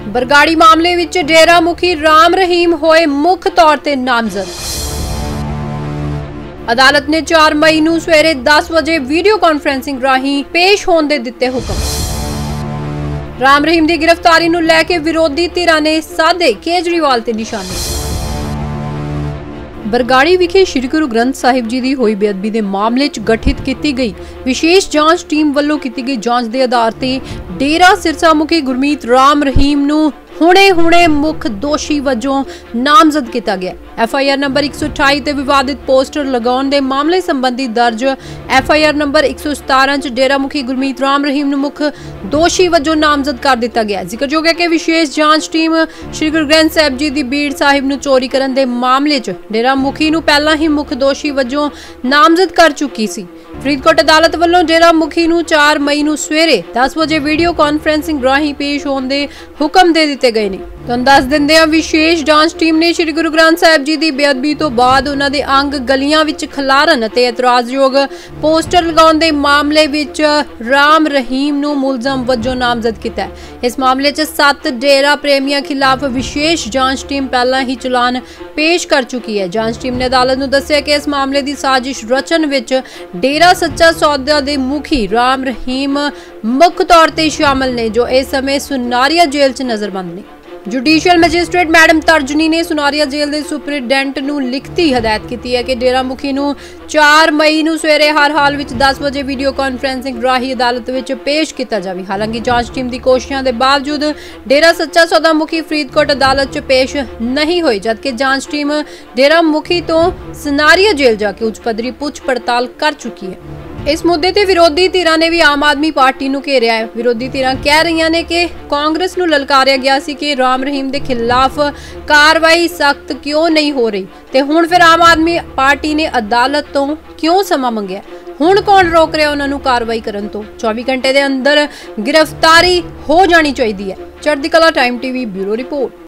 बरगाड़ी मामले विच डेरा मुखी राम रहीम होए मुख तौर ते नामजद। अदालत ने 4 मई नूं सवेरे 10 बजे वीडियो कॉन्फ्रेंसिंग राहीं पेश होण दे दित्ते हुक्म। राम रहीम की गिरफ्तारी नूं लैके विरोधी धिरां ने साधे केजरीवाल ते निशाने। बरगाड़ी विखे श्री गुरु ग्रंथ साहिब जी की होई बेअदबी के मामले च गठित की गई विशेष जांच टीम वालों की गई जांच के आधार पर डेरा सिरसा मुखी गुरमीत राम रहीम नूं हुणे मुख दोषी वजों नामजद किया गया। FIR नंबर 128 ते विवादित पोस्टर लगाउण दे मामले संबंधी दर्ज FIR नंबर 117 च डेरा मुखी गुरमीत राम रहीम नूं मुख दोषी वजों नामजद कर दिता गया। जिक्रयोग है कि विशेष जांच टीम श्री गुरु ग्रंथ साहिब जी की बीड़ साहिब नूं चोरी करन दे मामले च डेरा मुखी नूं पहला ही मुख दोषी वजों नामजद कर चुकी सी। फरीदकोट अदालत वालों डेरा मुखी नूं 4 मई नूं सवेरे 10 बजे वीडियो कॉन्फ्रेंसिंग राहीं पेश होण दे हुक्म दे दिते गए ने। तुहानूं दस दिंदे हां विशेष जांच टीम ने श्री गुरु ग्रंथ साहिब जी की बेअदबी तो बाद उन्हां दे अंग गलियां विच खलारन ते एतराजयोग पोस्टर लगाउण दे मामले विच राम रहीम नूं मुलजम वजों नामजद कीता है। इस मामले च 7 डेरा प्रेमियां खिलाफ विशेष जांच टीम पहला ही चलान पेश कर चुकी है। जांच टीम ने अदालत नूं दस्सिया कि इस मामले की साजिश रचन विच डेरा सच्चा सौदा दे मुखी राम रहीम मुख तौर ते शामिल ने, जो इस समय सुनारिया जेल च नजरबंद ने। जुडिशियल मैजिस्ट्रेट मैडम तर्जनी ने सुनारिया जेल के सुपरिटेंडेंट नूं लिखती हदायत की है कि डेरा मुखी नूं 4 मई नूं सवेरे हर हाल विच 10 बजे वीडियो कॉन्फ्रेंसिंग राही अदालत विच पेश किया जाए। हालांकि जांच टीम की कोशिशों के बावजूद डेरा सच्चा सौदा मुखी फरीदकोट अदालत च पेश नहीं हुई, जबकि जांच टीम डेरा मुखी तो सुनारिया जेल जाके उच्च पद्धरी पुछ पड़ताल कर चुकी है। इस मुद्दे ते विरोधी धिरां ने भी आम आदमी पार्टी नूं घेरिया है। विरोधी धिरां कह रही ने कि कांग्रेस नूं ललकारिया गया सी कि राम रहीम दे खिलाफ कार्रवाई सख्त क्यों नहीं हो रही ते हुण फिर आम आदमी पार्टी ने अदालत तो क्यों समा मंगिया। हुण कौन रोक रहा उन्हां नूं कार्रवाई करन तो? 24 घंटे दे अंदर गिरफ्तारी हो जानी चाहिए है। चढ़दी कला टाइम TV ब्यूरो रिपोर्ट।